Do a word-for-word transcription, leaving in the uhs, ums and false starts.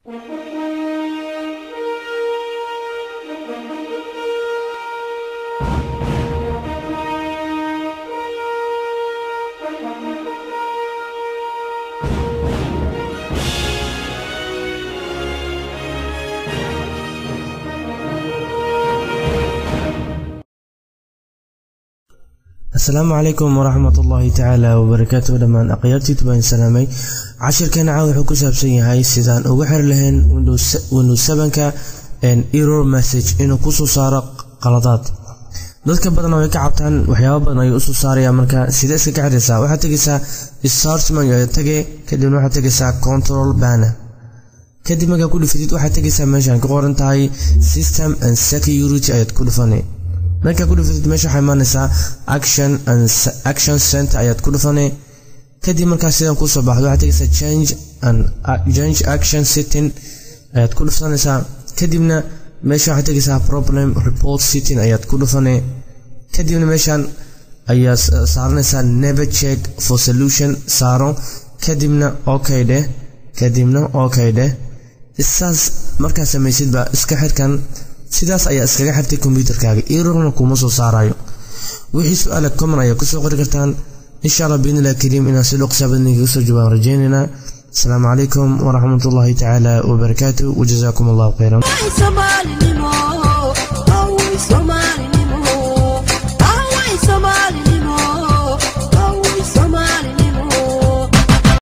السلام عليكم ورحمة الله تعالى وبركاته. دمان أقيارتي تبين سلامي عشر كان عاوي حكو سابسين هاي سيدان وغحر لهن ويندوز سبعة كا ان ايرور مسج انو كسو سارق قلطات dadka badan way ka cabtaan waxyaabo badan ay u soo saarayaan marka sida iska xiriirsa waxa tagaysa start menu ay tagay kadibna waxa tagaysa control banner kadib marka ku dhifidid waxa tagaysa meeshan ku qoran tahay system and security ayad ku dhufanay marka ku dhifidid meesha waxay imanaysaa action and action center ayad ku dhufanay kadib marka sidan ku soo baxdo waxa tagaysa change and change action setting ayad ku dhufanaysaa kadibna meesha waxa tagaysa problem report setting ayad ku dhufanay kadibna meeshan ayaa saaranaysa never check for solution saaro kadibna okay de kadibna okay de isaas marka sameeysid ba iska xirkan sidaas ayaa iskaga xirtay computerkaaga errorna kuma soo saarayo wixii su'aal comment ayaa ku soo qori kartaan insha Allah biidnillah kariim inaan si dhaqso badan iga soo jawaab rajeynina. السلام عليكم ورحمة الله تعالى وبركاته وجزاكم الله خيرا.